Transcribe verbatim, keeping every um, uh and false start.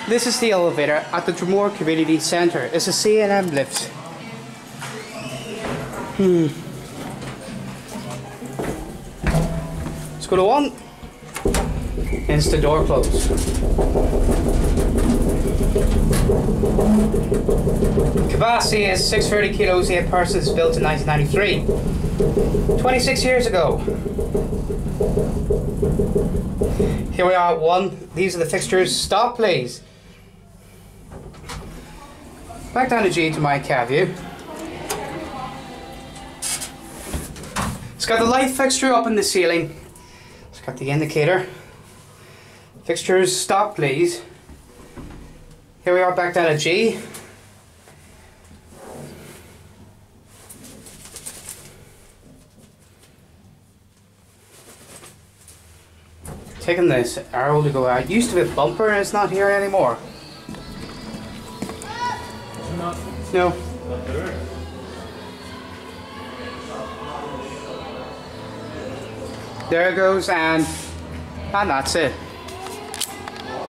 This is the elevator at the Dromore Community Centre. It's a C and M lift. Hmm. Let's go to one. Hence the door closed. Capacity is six hundred thirty kilos, eight persons, built in nineteen ninety-three. twenty-six years ago. Here we are at one. These are the fixtures. Stop, please. Back down to G to my cab view. It's got the light fixture up in the ceiling. It's got the indicator. Fixtures, stop please. Here we are back down to G. Taking this arrow to go out. It used to be a bumper and it's not here anymore. Not, no. not there. There it goes, and and that's it.